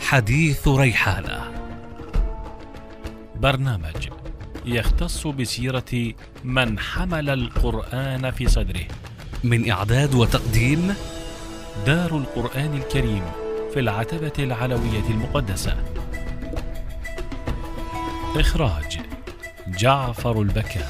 حديث ريحانة، برنامج يختص بسيرة من حمل القرآن في صدره، من إعداد وتقديم دار القرآن الكريم في العتبة العلوية المقدسة، إخراج جعفر البكاء.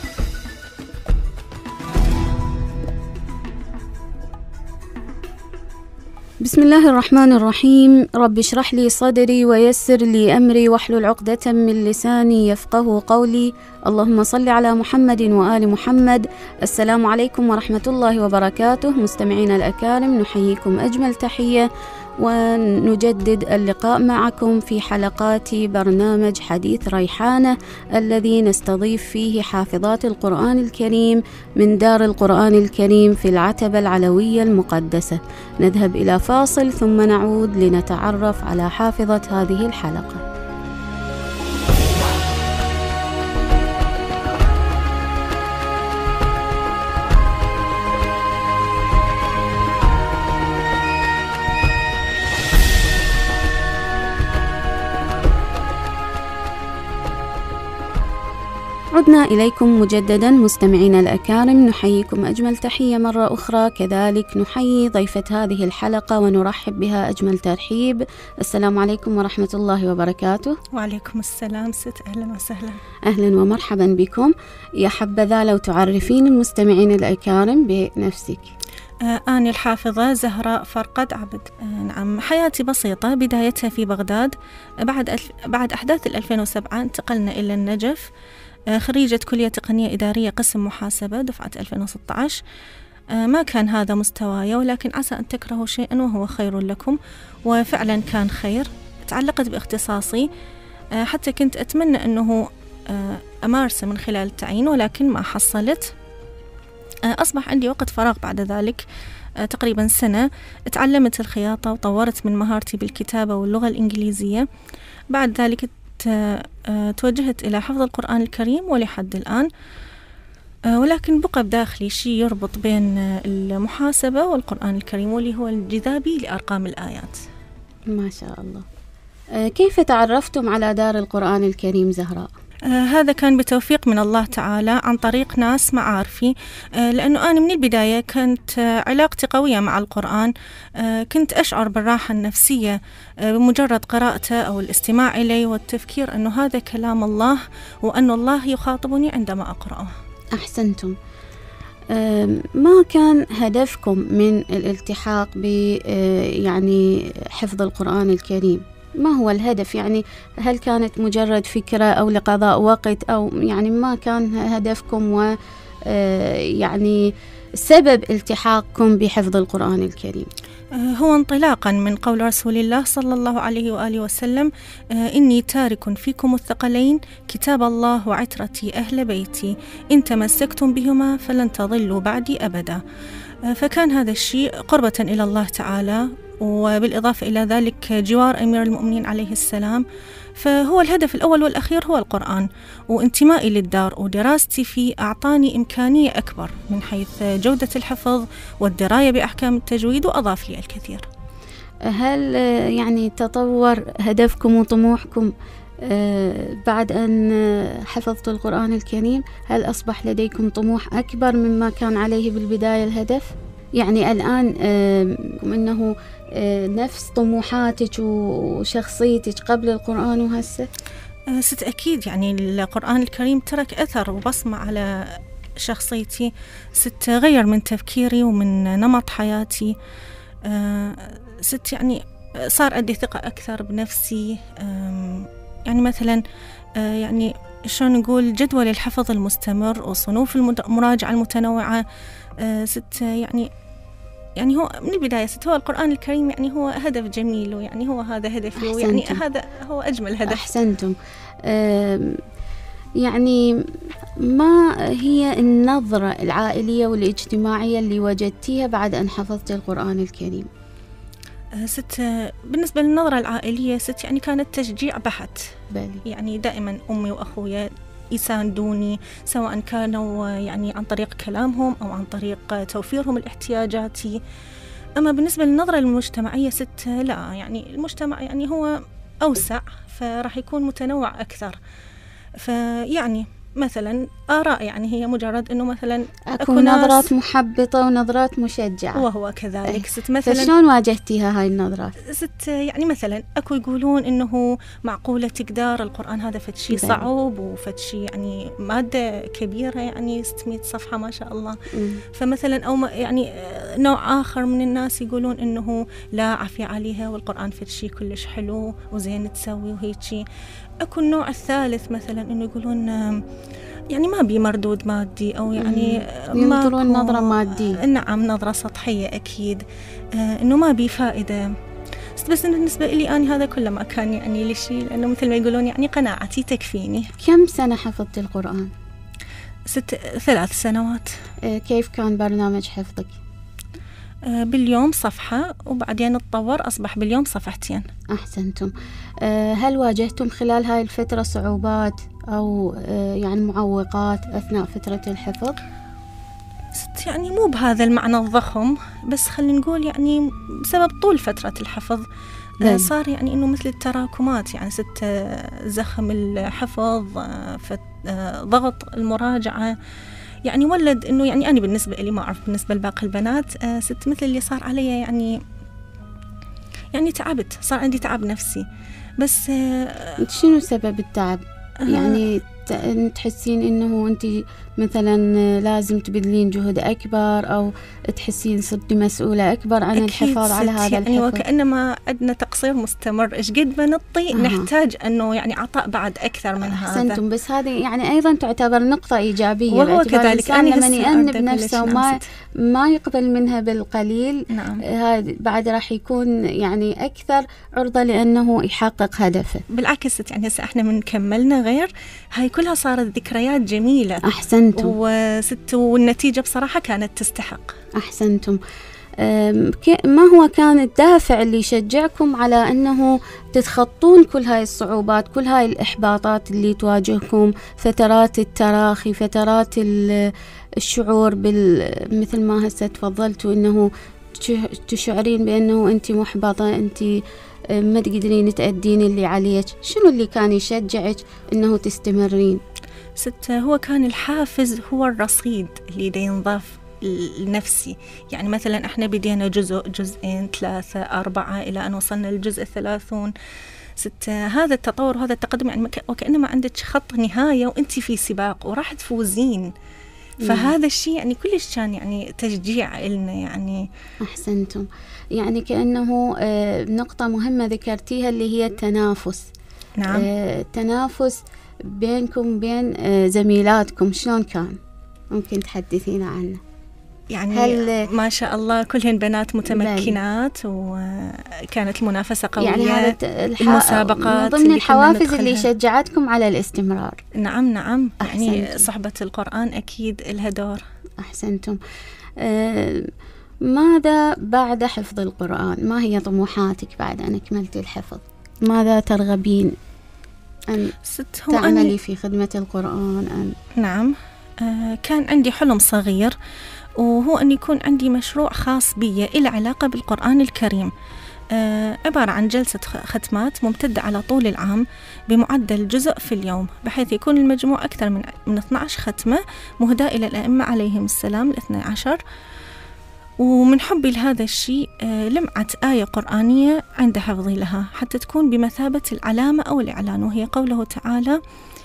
بسم الله الرحمن الرحيم. رب اشرح لي صدري ويسر لي أمري واحلل عقدة من لساني يفقه قولي. اللهم صل على محمد وآل محمد. السلام عليكم ورحمة الله وبركاته. مستمعينا الأكارم، نحييكم أجمل تحية ونجدد اللقاء معكم في حلقات برنامج حديث ريحانة، الذي نستضيف فيه حافظات القرآن الكريم من دار القرآن الكريم في العتبة العلوية المقدسة. نذهب إلى فاصل ثم نعود لنتعرف على حافظة هذه الحلقة. عدنا إليكم مجددا مستمعين الأكارم، نحييكم أجمل تحية مرة أخرى. كذلك نحيي ضيفة هذه الحلقة ونرحب بها أجمل ترحيب. السلام عليكم ورحمة الله وبركاته. وعليكم السلام ست، أهلا وسهلا. أهلا ومرحبا بكم. يا حبذا لو تعرفين المستمعين الأكارم بنفسك. أنا الحافظة زهراء فرقد عبد. نعم، حياتي بسيطة، بدايتها في بغداد. بعد أحداث 2007 انتقلنا إلى النجف. خريجة كلية تقنية إدارية قسم محاسبة دفعة 2016. ما كان هذا مستواي، ولكن عسى أن تكرهوا شيئا وهو خير لكم، وفعلا كان خير. تعلقت باختصاصي، حتى كنت أتمنى أنه أمارسه من خلال التعيين، ولكن ما حصلت. أصبح عندي وقت فراغ بعد ذلك تقريبا سنة. تعلمت الخياطة وطورت من مهارتي بالكتابة واللغة الإنجليزية. بعد ذلك توجهت إلى حفظ القرآن الكريم ولحد الآن، ولكن بقى بداخلي شيء يربط بين المحاسبة والقرآن الكريم، واللي هو الجذابي لأرقام الآيات. ما شاء الله. كيف تعرفتم على دار القرآن الكريم زهراء؟ هذا كان بتوفيق من الله تعالى عن طريق ناس معارفي، لأنه أنا من البداية كانت علاقتي قوية مع القرآن. كنت أشعر بالراحة النفسية بمجرد قراءته أو الاستماع إليه والتفكير أنه هذا كلام الله، وأن الله يخاطبني عندما أقرأه. أحسنتم. ما كان هدفكم من الالتحاق ب يعني حفظ القرآن الكريم؟ ما هو الهدف؟ يعني هل كانت مجرد فكرة أو لقضاء وقت، أو يعني ما كان هدفكم و يعني سبب التحاقكم بحفظ القرآن الكريم؟ هو انطلاقا من قول رسول الله صلى الله عليه وآله وسلم: إني تارك فيكم الثقلين، كتاب الله وعترتي أهل بيتي، إن تمسكتم بهما فلن تضلوا بعدي أبدا. فكان هذا الشيء قربة إلى الله تعالى، وبالإضافة إلى ذلك جوار أمير المؤمنين عليه السلام. فهو الهدف الأول والأخير هو القرآن، وانتمائي للدار ودراستي فيه أعطاني إمكانية أكبر من حيث جودة الحفظ والدراية بأحكام التجويد، وأضاف لي الكثير. هل يعني تطور هدفكم وطموحكم بعد أن حفظتوا القرآن الكريم؟ هل أصبح لديكم طموح أكبر مما كان عليه بالبداية الهدف؟ يعني الآن أنه نفس طموحاتك وشخصيتك قبل القرآن وهسه؟ ست، أكيد. يعني القرآن الكريم ترك أثر وبصمة على شخصيتي. ست، غير من تفكيري ومن نمط حياتي. ست، يعني صار عندي ثقة أكثر بنفسي. يعني مثلا يعني شلون نقول، جدول الحفظ المستمر وصنوف المراجعة المتنوعة. ست، يعني هو من البداية ست، هو القرآن الكريم يعني هو هدف جميل، ويعني هو هذا هدفي، ويعني هذا هو أجمل هدف. أحسنتم. يعني ما هي النظرة العائلية والاجتماعية اللي وجدتيها بعد أن حفظت القرآن الكريم؟ ست، بالنسبة للنظرة العائلية ست، يعني كانت تشجيع بحت. يعني دائما أمي وأخويا يساندوني، سواء كانوا يعني عن طريق كلامهم أو عن طريق توفيرهم الاحتياجاتي. أما بالنسبة للنظرة المجتمعية ست، لا، يعني المجتمع يعني هو أوسع، فراح يكون متنوع أكثر. فيعني مثلا آراء يعني هي مجرد أنه مثلا أكو نظرات محبطة ونظرات مشجعة، وهو كذلك. ست مثلا فشلون واجهتيها هاي النظرات؟ ست يعني مثلا أكو يقولون أنه معقولة تقدر القرآن هذا فتشي صعب وفتشي يعني مادة كبيرة يعني 600 صفحة ما شاء الله. فمثلا أو يعني نوع آخر من الناس يقولون أنه لا عافية عليها والقرآن فتشي كلش حلو وزين تسوي وهيك. أكو النوع الثالث مثلا أنه يقولون يعني ما بي مردود مادي أو يعني ينظرون نظرة مادية. نعم، نظرة سطحية أكيد، أنه ما بي فائدة. بس بالنسبة لي أنا هذا كله ما كان يعني لي شيء، لأنه مثل ما يقولون يعني قناعتي تكفيني. كم سنة حفظت القرآن؟ 3 سنوات. كيف كان برنامج حفظك؟ باليوم صفحة وبعدين تطور أصبح باليوم صفحتين. أحسنتم. هل واجهتم خلال هاي الفترة صعوبات أو يعني معوقات أثناء فترة الحفظ؟ يعني مو بهذا المعنى الضخم، بس خلينا نقول يعني بسبب طول فترة الحفظ صار يعني إنه مثل التراكمات، يعني زخم الحفظ، ضغط المراجعة، يعني ولد إنه يعني أنا بالنسبة لي ما أعرف بالنسبة لباقي البنات مثل اللي صار علي يعني تعبت، صار عندي تعب نفسي. بس شنو سبب التعب؟ يعني تحسين إنه أنت مثلا لازم تبذلين جهد أكبر، أو تحسين صرتي مسؤولة أكبر عن الحفاظ على هذا الحفظ؟ يعني وكأنما عندنا تقصير مستمر، إيش قد ما نطي نحتاج أنه يعني عطاء بعد أكثر من هذا. أحسنتم. بس هذه يعني أيضا تعتبر نقطة إيجابية، وهو كذلك لما يأنب نفسه وما ما يقبل منها بالقليل، نعم. هذا بعد راح يكون يعني أكثر عرضة لأنه يحقق هدفه. بالعكس يعني هسه إحنا من كملنا غير هاي كلها صارت ذكريات جميلة. أحسنتم. والنتيجة بصراحة كانت تستحق. أحسنتم. ما هو كان الدافع اللي يشجعكم على أنه تتخطون كل هاي الصعوبات، كل هاي الإحباطات اللي تواجهكم، فترات التراخي، فترات الشعور مثل ما هسه تفضلتوا أنه تشعرين بأنه أنت محبطة، أنت ما تقدرين تأدين اللي عليك؟ شنو اللي كان يشجعك أنه تستمرين؟ هو كان الحافز، هو الرصيد اللي دا ينضاف لنفسي. يعني مثلا احنا بدينا جزء، جزئين، 3، 4 إلى أن وصلنا للجزء 30. هذا التطور وهذا التقدم يعني وكأنما عندك خط نهاية وانت في سباق وراح تفوزين. فهذا الشيء يعني كلش كان يعني تشجيع إلنا يعني. أحسنتم. يعني كأنه نقطة مهمة ذكرتيها اللي هي التنافس. نعم. التنافس بينكم وبين زميلاتكم شلون كان؟ ممكن تحدثينا عنه؟ يعني ما شاء الله كلهن بنات متمكنات وكانت المنافسة قوية. يعني هذا المسابقات من ضمن الحوافز اللي شجعتكم على الاستمرار. نعم نعم. يعني صحبة القرآن أكيد لها دور. أحسنتم. ماذا بعد حفظ القرآن؟ ما هي طموحاتك بعد أن أكملت الحفظ؟ ماذا ترغبين أن تعملي في خدمة القرآن؟ نعم. كان عندي حلم صغير، وهو أن يكون عندي مشروع خاص بي إلى علاقة بالقرآن الكريم، عبارة عن جلسة ختمات ممتدة على طول العام بمعدل جزء في اليوم، بحيث يكون المجموع أكثر من 12 ختمة مهداة إلى الأئمة عليهم السلام 12. ومن حبي لهذا الشيء لمعت آية قرآنية عند حفظي لها حتى تكون بمثابة العلامة أو الإعلان، وهي قوله تعالى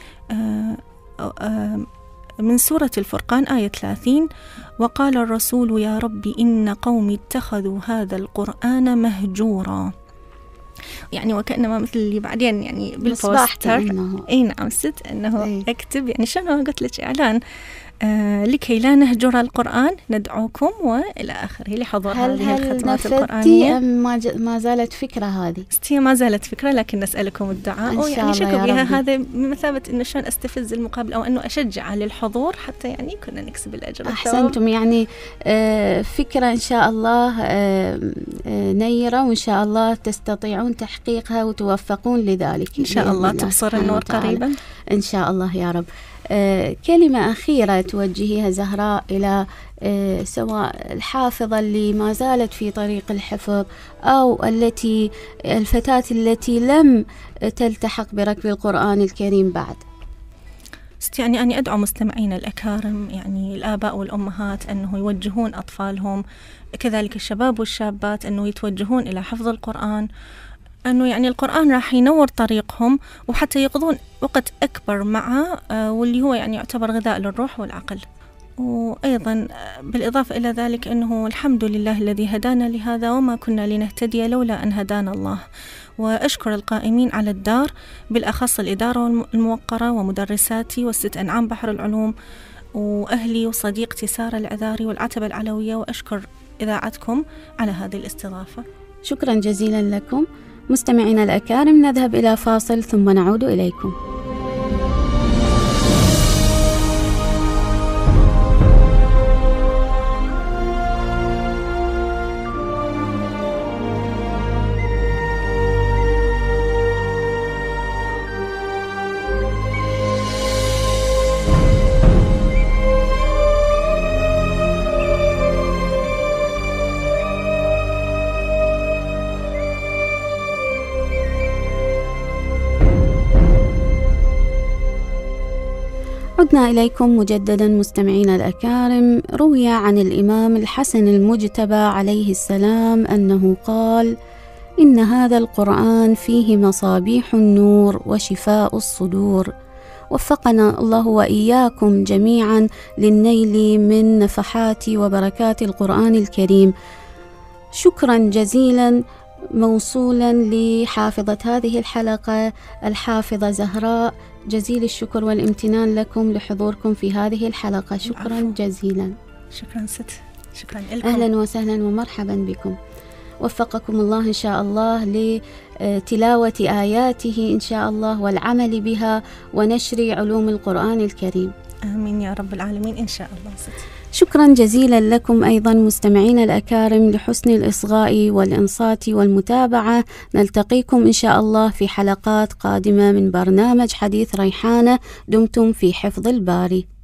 من سورة الفرقان آية 30: وقال الرسول يا ربي إن قومي اتخذوا هذا القرآن مهجورا. يعني وكأنما مثل اللي بعدين يعني بالبوستر أي نعم أنه أكتب يعني شنو قلت لك إعلان لكي لا نهجر القرآن ندعوكم وإلى آخره لحضور هذه الختمات القرآنية. هل ما زالت فكرة هذه؟ هي ما زالت فكرة، لكن نسألكم الدعاء ويعني شكو بها هذا بمثابة إنه شلون أستفز المقابل أو إنه أشجع للحضور حتى يعني كنا نكسب الأجر. أحسنتم. يعني فكرة إن شاء الله نيرة، وإن شاء الله تستطيعون تحقيقها وتوفقون لذلك إن شاء الله. تبصر النور قريبا إن شاء الله يا رب. كلمة أخيرة توجهيها زهراء إلى سواء الحافظة اللي ما زالت في طريق الحفظ أو الفتاة التي لم تلتحق بركب القرآن الكريم بعد. يعني أني أدعو مستمعين الأكارم، يعني الآباء والأمهات، أنه يوجهون أطفالهم، كذلك الشباب والشابات، أنه يتوجهون إلى حفظ القرآن، أنه يعني القرآن راح ينور طريقهم وحتى يقضون وقت أكبر معه، واللي هو يعني يعتبر غذاء للروح والعقل. وأيضا بالإضافة إلى ذلك أنه الحمد لله الذي هدانا لهذا وما كنا لنهتدي لولا أن هدانا الله. وأشكر القائمين على الدار، بالأخص الإدارة الموقرة ومدرساتي والست أنعام بحر العلوم وأهلي وصديقتي سارة العذاري والعتبة العلوية، وأشكر إذاعتكم على هذه الاستضافة. شكرا جزيلا لكم. مستمعينا الأكارم، نذهب إلى فاصل ثم نعود إليكم. عدنا إليكم مجددا مستمعين الأكارم. روي عن الإمام الحسن المجتبى عليه السلام أنه قال: إن هذا القرآن فيه مصابيح النور وشفاء الصدور. وفقنا الله وإياكم جميعا للنيل من نفحات وبركات القرآن الكريم. شكرا جزيلا موصولا لحافظة هذه الحلقة الحافظة زهراء. جزيل الشكر والامتنان لكم لحضوركم في هذه الحلقة. شكرا جزيلا. شكرا ست، شكرا لكم. أهلا وسهلا ومرحبا بكم. وفقكم الله إن شاء الله لتلاوة آياته إن شاء الله والعمل بها ونشر علوم القرآن الكريم. آمين يا رب العالمين إن شاء الله ست. شكرا جزيلا لكم أيضا مستمعين الأكارم لحسن الإصغاء والإنصات والمتابعة. نلتقيكم إن شاء الله في حلقات قادمة من برنامج حديث ريحانة. دمتم في حفظ الباري.